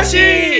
し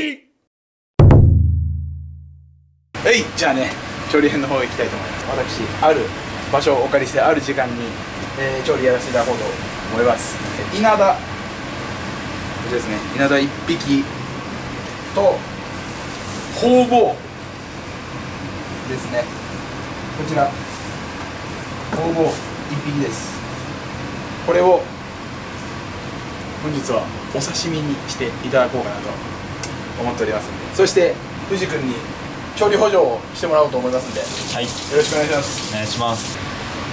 じゃあね、調理編の方行きたいと思います。私、ある場所をお借りして、ある時間に、調理やらせていただこうと思います。稲田、こちらですね、稲田1匹とホウボウですね。こちらホウボウ1匹です。これを本日はお刺身にしていただこうかなと思っておりますので、そして藤君に調理補助をしてもらおうと思いますので、はい、よろしくお願いします。 お願いします。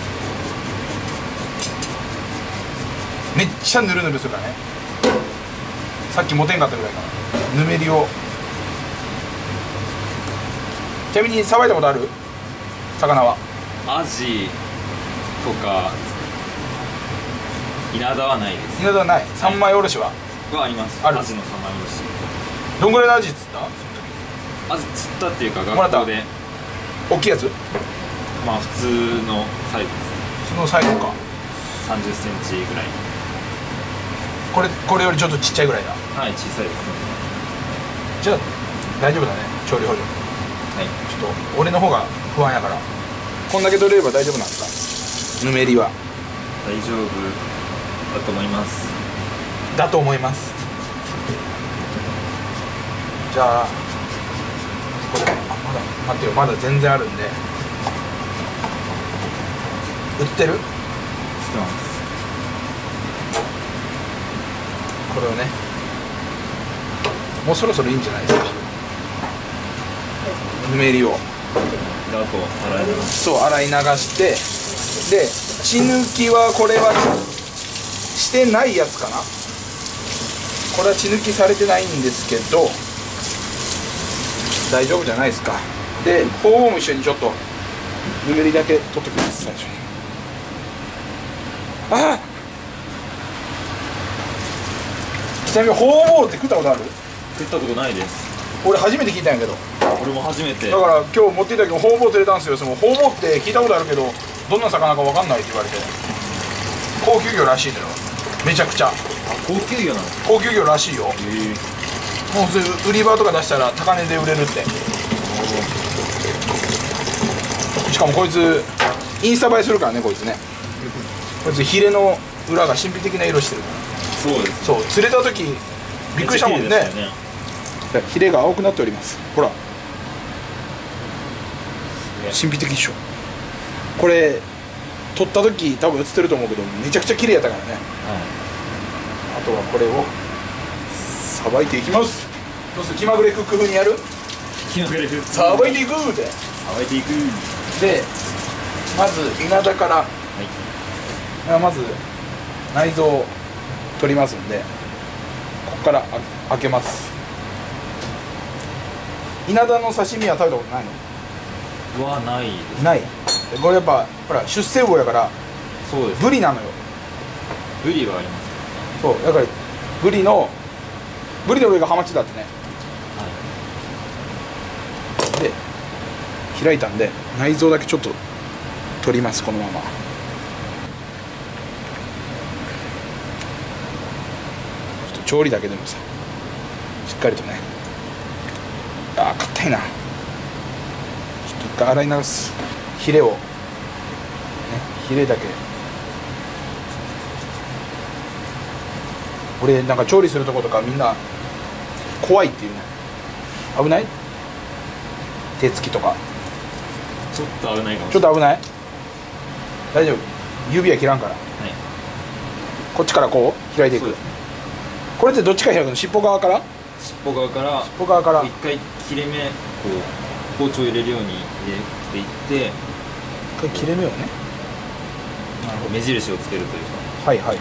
めっちゃヌルヌルするからね。さっき持てんかったぐらいかな。ぬめりを。ちなみにさばいたことある？魚はアジとか稲田はないです。 稲田はない。三枚おろしはあります。 ある。 アジの三枚おろし。 どんぐらいのアジ釣った？ アジ釣ったっていうか学校で大きいやつ？ まあ普通のサイズです。 普通のサイズか。 30センチぐらい。 これよりちょっとちっちゃいぐらいだ。 はい、小さいです。 じゃあ大丈夫だね、調理補助。はい、ちょっと俺の方が不安やから。こんだけ取れれば大丈夫なんですか？ぬめりは大丈夫だと思います。 だと思います。じゃあこれまだ待ってよ、まだ全然あるんで。売ってる？売ってます。 これをね、もうそろそろいいんじゃないですか。ぬめりをで、あと洗い流す。 そう、洗い流して、で血抜きはこれはしてないやつかな。これは血抜きされてないんですけど大丈夫じゃないですか。でホウボウも一緒にちょっとぬめりだけ取っておきます。最初にちなみにホウボウって食ったことある？ 食ったことないです。 俺初めて聞いたんやけど。 俺も初めて。 だから今日持っていた時もホウボウ釣れたんですよ。そのホウボウって聞いたことあるけどどんな魚か分かんないって言われて、高級魚らしいのよ。めちゃくちゃ高級魚なの？ 高級魚らしいよ。もうそれ売り場とか出したら高値で売れるって。しかもこいつインスタ映えするからね。こいつね、こいつヒレの裏が神秘的な色してるから。 そうです。 そう、釣れた時びっくりしたもんね。ヒレが青くなっております。ほら神秘的でしょ。これ取った時多分映ってると思うけどめちゃくちゃ綺麗やったからね。あとはこれをさばいていきます。どうする？気まぐれクック風にやる？ 気まぐれ風。 さばいていくってさばいていく。 でまず稲田から、まず内臓を取りますんで、ここから開けます。稲田の刺身は食べたことないの？ はないです。 ない。これやっぱほら出世魚やから。 そうです。 ブリなのよ。 ブリはあります。 そうだからブリの上がハマチだってね。で開いたんで内臓だけちょっと取ります。このまま。ちょっと調理だけでもさしっかりとね。硬いな。ちょっと一回洗い直す。ヒレをね、ヒレだけ。俺なんか調理するとことかみんな怖いっていうね。危ない？手つきとかちょっと危ないかもしれない。 ちょっと危ない？大丈夫？指は切らんから。こっちからこう開いていく。これってどっちから開くの？尻尾側から？ 尻尾側から。 尻尾側から一回切れ目こう包丁入れるように入れていって、 一回切れ目をね、 目印をつけるというか。 はいはいはい。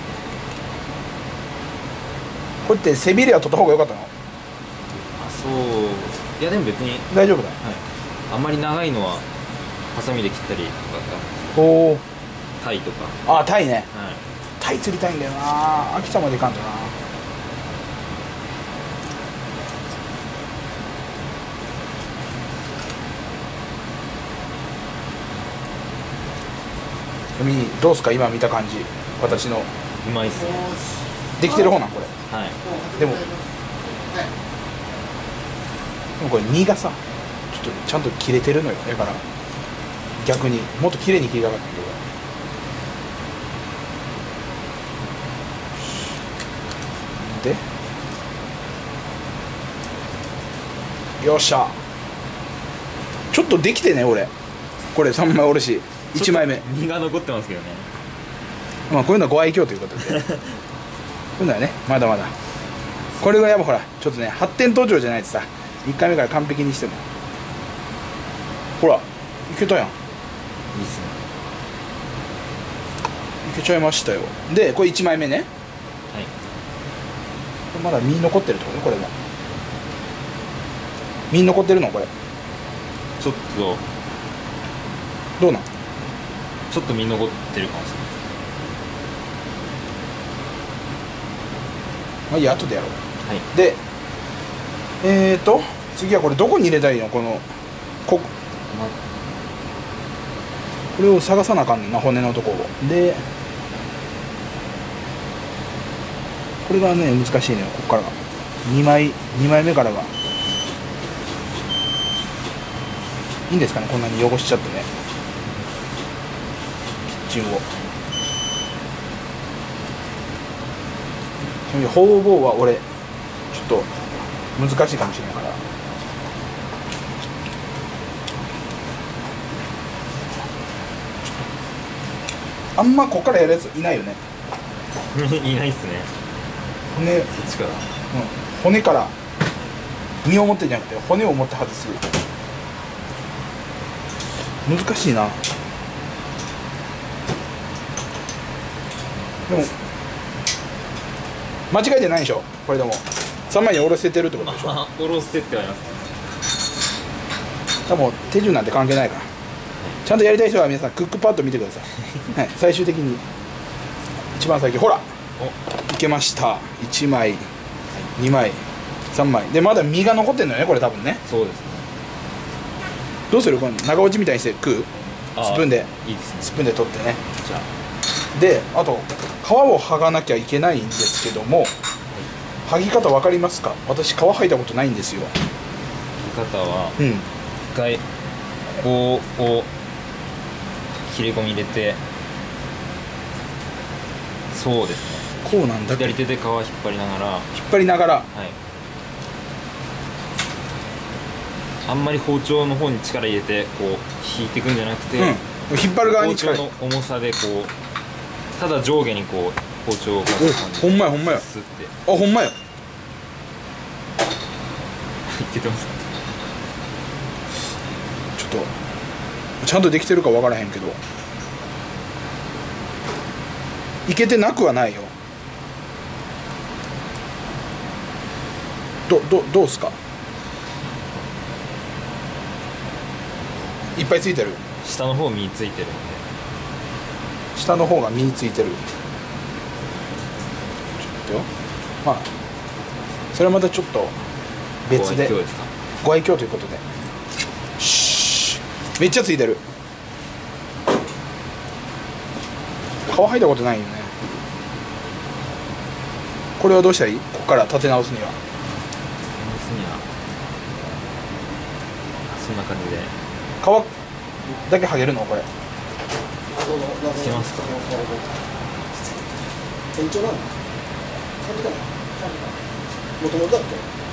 これって背びれは取った方が良かったの？ そう。いやでも別に大丈夫だ。 あんまり長いのはハサミで切ったりとか。 おお。 タイとか。 タイね。タイ釣りたいんだよな。秋田まで行かんとな。どうすか今見た感じ。私のうまいっすね。 できてる方なんこれ。 はい。 でもでもこれ身がさちょっとちゃんと切れてるのよ。だから逆にもっと綺麗に切りたかったけど。でよっしゃ、ちょっとできてね俺。これ3枚おるし1枚目身が残ってますけどね。 まあこういうのはご愛嬌ということでこういうのはねまだまだこれがやっぱほらちょっとね発展途上じゃないとさ1回目から完璧にしてもほらいけたやん。 いいっすね。 いけちゃいましたよ。でこれ1枚目ね。 はい。 これまだ身残ってるってことね。これも身残ってるのこれちょっとどうなん。 ちょっと身残ってるかもしれない。 まあいいや後でやろう。 はい。 で次はこれどこに入れたらいいの。これを探さなあかんねんな、骨のとこを。でこれがね難しいのよ。ここからが2枚目からがいいんですかね、こんなに汚しちゃってねキッチンを。ちなみに方々は俺ちょっと難しいかもしれないからあんまここからやるやついないよね。 いないっすね。 骨、 そっちから骨から身を持ってじゃなくて骨を持って外す。難しいな。でも間違えてないでしょこれ。でも3枚におろせてるってことでしょ。 おろしてってあります。 多分手順なんて関係ないからちゃんとやりたい人は皆さんクックパッド見てください、はい、最終的に一番最近ほらいけました。1枚2枚3枚でまだ身が残ってんのよねこれ多分ね。 そうですね。 どうするこの長落ちみたいにして食う。スプーンでいいですね。 スプーンで取ってね。 じゃあであと皮を剥がなきゃいけないんですけども、剥ぎ方分かりますか。私皮剥いたことないんですよ。 切り方はうん一回ここを切れ込み入れて、そうですね、 こうなんだっけ。 左手で皮引っ張りながら、 引っ張りながらはい、あんまり包丁の方に力入れてこう引いていくんじゃなくて、 引っ張る側に近い。 包丁の重さでこうただ上下にこう包丁をガス感じほんまやほんまや。 スッてあほんまや。 いけてますか。 ちょっとちゃんとできてるか分からへんけどいけてなくはないよ。どうすか。いっぱいついてる。 下の方身ついてるんで、 下の方が身についてる。ちょっとよ。まあそれはまたちょっと別でご愛嬌ですか。 ご愛嬌ということでめっちゃついてる。皮剥いたことないよね。これはどうしたらいい。ここから立て直すには。 そんな感じで皮だけ剥げるのこれ。 いけますか。 延長なの？感じかな？もともとだっけ？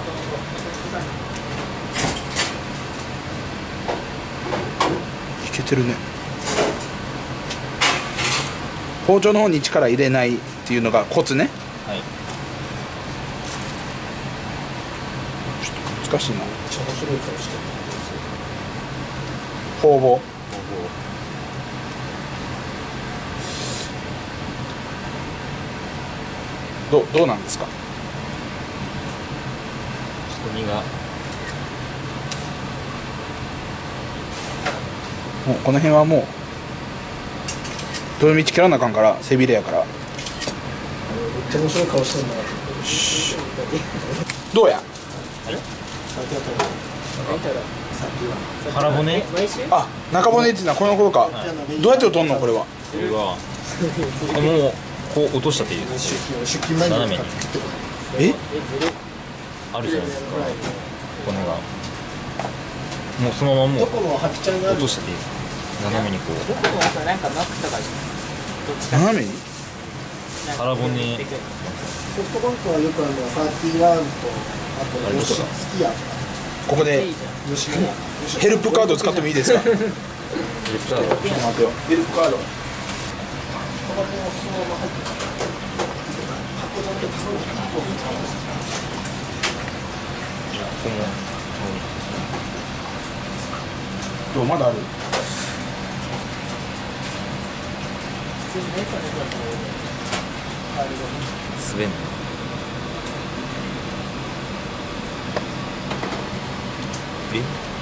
いけてるね。包丁の方に力入れないっていうのがコツね。 はい。 ちょっと難しいな。 めっちゃ面白い顔してる。 方々どうなんですか。 ちょっと身がもうこの辺はもうどの道切らなあかんから背びれやから。 めっちゃ面白い顔してるんだな。 どうや。 さっきやったら。さっきは。 腹骨。 あ中骨っていうのはこの頃か。どうやって取んのこれは。 これはもうこう落としちゃっていいです。 出勤前に斜めに食ってこえあるじゃないですか、骨が。もうそのままもうどこのハチちゃんがある落としていいですか？斜めにこうどこもさ、なんかマックとかどっちか斜めに腹骨にソフトバンクはよくあるのは31とあとヨシスキヤとかここでいいじゃん。 ヨシキヤヘルプカード使ってもいいですか？ちょっとレフトアウト待ってよ。ヘルプカード。 タバコがそのまま入ってる箱だけ頼むとここもどうまだある？ 普通にね、それぞれあれが滑んのえ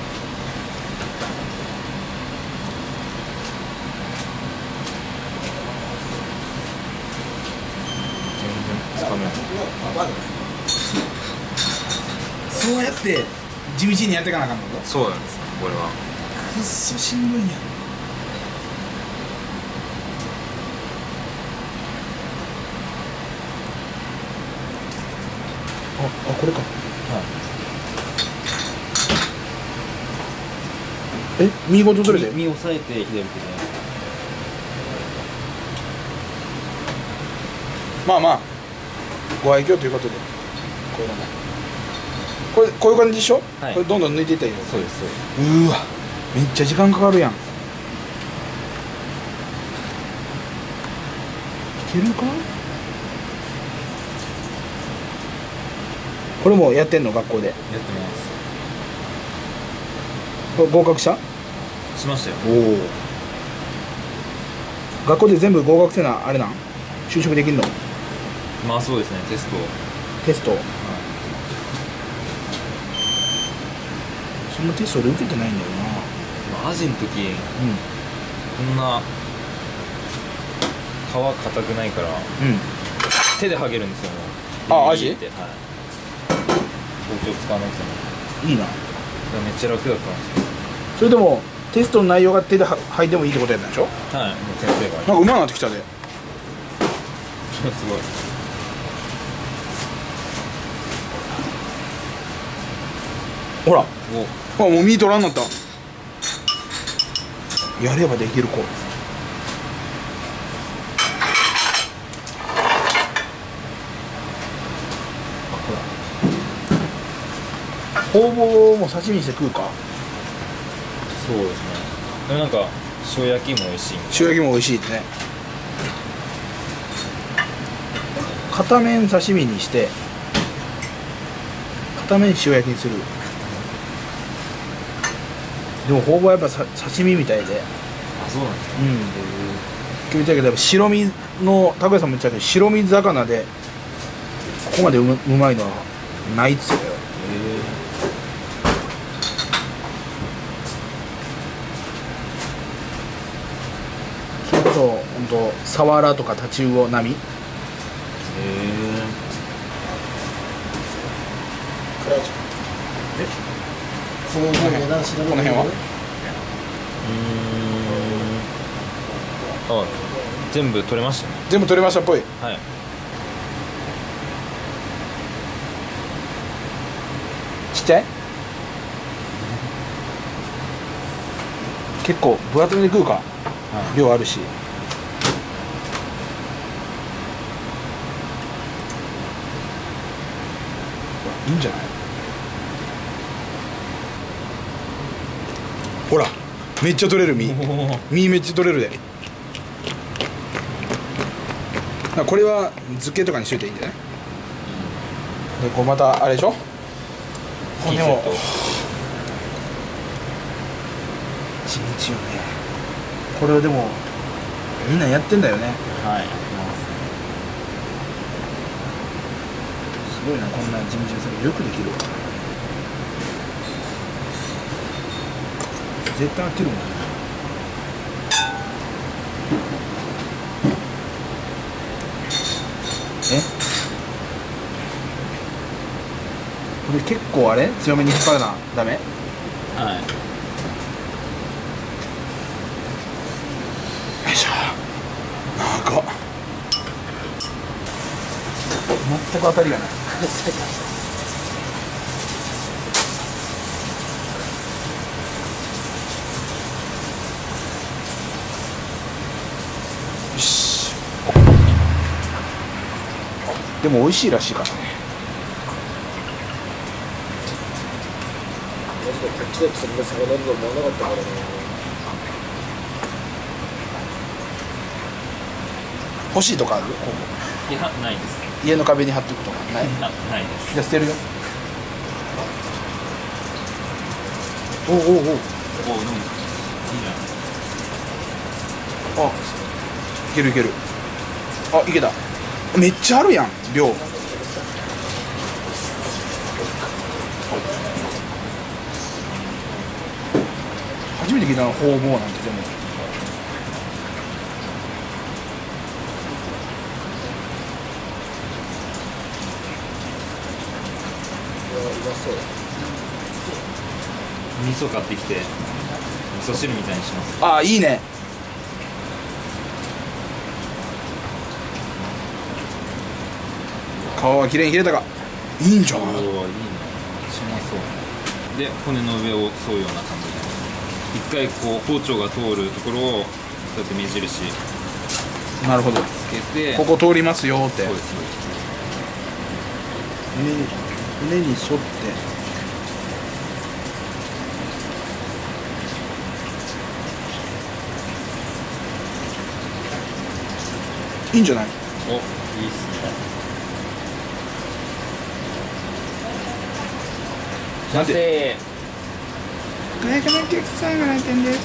全然つかめない。 そうやって地道にやっていかなあかんの？ そうなんですよこれは。 くっそしんどいやん。あ、これか。え、見事取れたよ。 身を押さえて左手で。 まあまあご愛嬌ということでこれだね。こういう感じでしょ、 はい、 これどんどん抜いていったらいいよ。 そうですそうです。 うーわめっちゃ時間かかるやん。いけるか？これもやってんの学校で？ やってますこれ合格したしましたよ。 おお学校で全部合格せなあれなん就職できんの？ まあそうですねテスト。 テスト、そんなテスト俺受けてないんだよな。 アジの時こんな皮硬くないからうん手で剥げるんですよ。 あアジって、はい、包丁使わないですよね。 いいな。 だからめっちゃ楽だったんですけど。 それでもテストの内容が手で剥いでもいいってことやったんでしょ？ はい、もう先生がなんかうまくなってきたで。 すごい。 ほらおあもうミートランになった。やればできる子。ほぼもう刺身にして食うか。 そうですね。でもなんか塩焼きも美味しい。 塩焼きも美味しいね。片面刺身にして片面塩焼きにする。でもほぼやっぱ刺身みたいで。 あ、そうなんですか。 言ったけどやっぱ白身の高橋さんも言ってたけど白身魚でここまでうまいのはないっつってたよ。それこそ本当サワラとかタチウオ並み。 その値段調べてこの辺はあ、全部取れましたね。 全部取れましたっぽい。 はい。 ちっちゃい？結構分厚めで食うか、量あるし。いいんじゃない？ほらめっちゃ取れる身めっちゃ取れるで。これは漬けとかにしといていいんじゃない？でこうまたあれでしょ、骨を地道よね。これをでもみんなやってんだよね。 はい。 すごいな、こんな地道な作業よくできるわ。絶対飽きるもんね。これ結構あれ強めに引っ張るなダメ？ はい。 よいしょ。長っ。全く当たりがない。 でも美味しいらしいからね。 マジでこっちで釣りで魚にも思わなかったからね。 欲しいとかある？ここいや、ないです。 家の壁に貼っておくとかない？ ないです。 じゃあ捨てるよ。おうおうおう。 お、でもいいじゃん。 あ、いけるいける。あ、いけた。めっちゃあるやん、量。初めて聞いたの、ホウボウなんて。でもうまそう。 味噌買ってきて味噌汁みたいにします。 ああ、いいね。皮はきれいに切れたか。いいんじゃん。 おお、いいね。しまそうで、骨の上を沿うような感じで一回こう包丁が通るところをそうやって目印なるほど。 つけて、 ここ通りますよって。 そうです骨に沿って。いいんじゃない？ お、いいっすね。 なんで？ で外国のお客さんが来店です。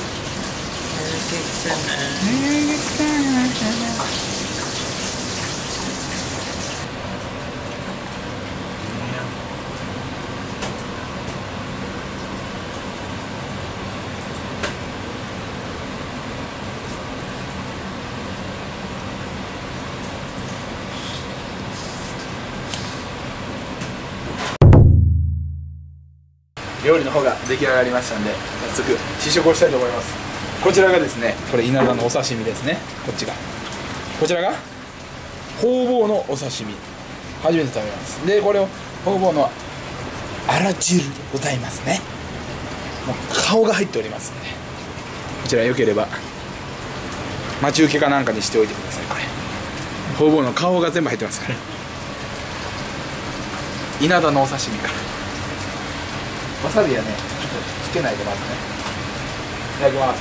料理の方が出来上がりましたんで、早速試食をしたいと思います。こちらがですね、これ稲田のお刺身ですね。こっちが、こちらがホウボウのお刺身、初めて食べます。でこれをホウボウのあら汁でございますね。もう顔が入っておりますんで、こちらよければ待ち受けかなんかにしておいてください。これホウボウの顔が全部入ってますから稲田のお刺身からわさびはね、ちょっとつけないでまずね。いただきます。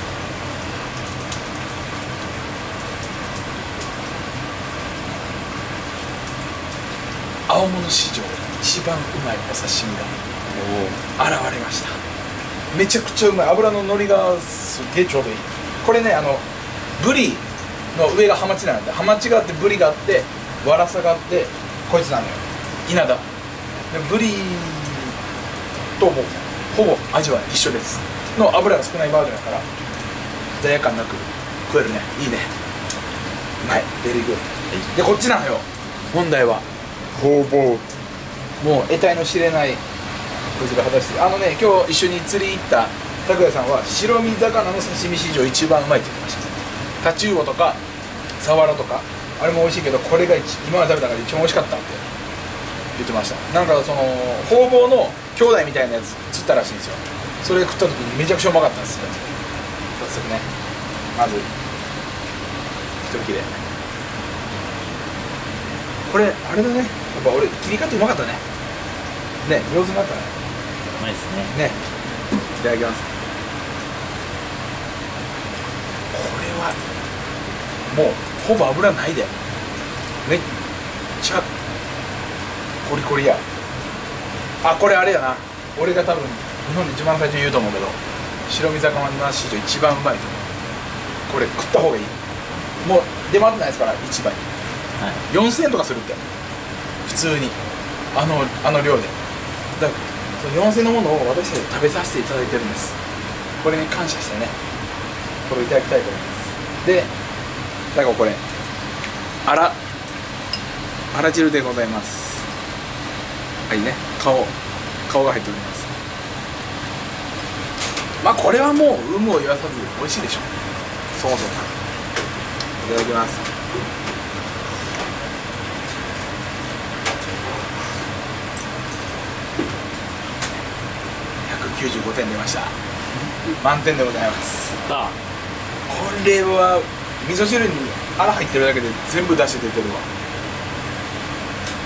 青物史上一番うまいお刺身が現れました。めちゃくちゃうまい。油の乗りがすげえちょうどいい。これね、ブリの上がハマチなんで、ハマチがあってブリがあってワラサがあってこいつなのよ、稲田で。ブリともほぼ味は一緒ですの油が少ないバージョンだから罪悪感なく食えるね。いいね、うまい、ベリーグー。でこっちなのよ問題は、ホウボウ。もう得体の知れないこちら果たして、今日一緒に釣り行った拓哉さんは白身魚の刺身史上一番うまいって言ってました。タチウオとかサワラとかあれも美味しいけど、これが今まで食べた中で一番美味しかったって言ってました。なんかそのホウボウの兄弟みたいなやつ釣ったらしいんですよ。それ食った時にめちゃくちゃうまかったんですよ。早速ね、まず一切れ。これあれだね、やっぱ俺切り方うまかったね。ね、上手になったね。 うまいですね。 ね、いただきます。これはもうほぼ油ないで、めっちゃコリコリや。あ、これあれやな、俺が多分日本で一番最初に言うと思うけど、白身魚の史上一番うまいと思う。これ食った方がいい。もう出回ってないですから、市場に、はい、4000円とかするって、普通にあの量で。だからその4000円のものを私たち食べさせていただいてるんです。これに感謝してね、これをいただきたいと思います。で最後これあら汁でございます。はいね、顔が入っております。まあこれはもう有無を言わさず美味しいでしょ、そもそも。いただきます。195点出ました。満点でございます。これは味噌汁にあら入ってるだけで全部出して出てるわ。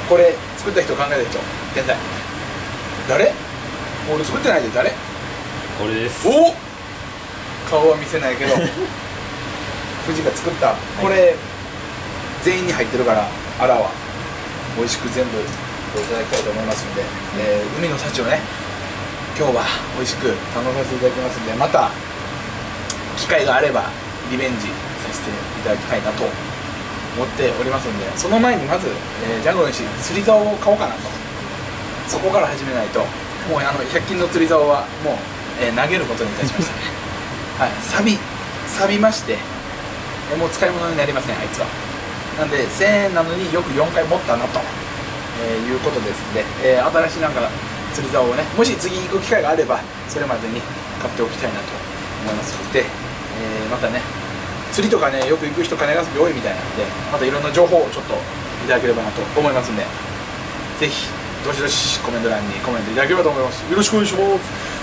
これ作った人、考えた人、天才。誰？俺作ってないで、誰？ これです。 お、顔は見せないけど藤が作った、これ全員に入ってるからアラは美味しく全部いただきたいと思いますので、海の幸をね今日は美味しく堪能させていただきますので、また機会があればリベンジさせていただきたいなと思っておりますので、その前にまず、ジャンゴの石釣り竿を買おうかなと。そこから始めないと、もう100均の釣り竿はもう、投げることにいたしましたねはい、錆びまして、もう使い物になりません、あいつは。なんで1000円なのによく4回持ったなと、いうことですので、新しいなんか釣り竿をね、もし次行く機会があればそれまでに買っておきたいなと思いますので、またね釣りとかねよく行く人金ヶ崎多いみたいなので、またいろんな情報をちょっといただければなと思いますんで、ぜひどしどしコメント欄にコメントいただければと思います。よろしくお願いします。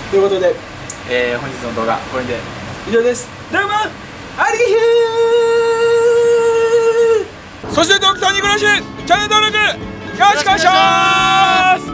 ということで、本日の動画これで以上です。どうもありがとう。そしてドクターニコラシチャンネル登録よろしくお願いします。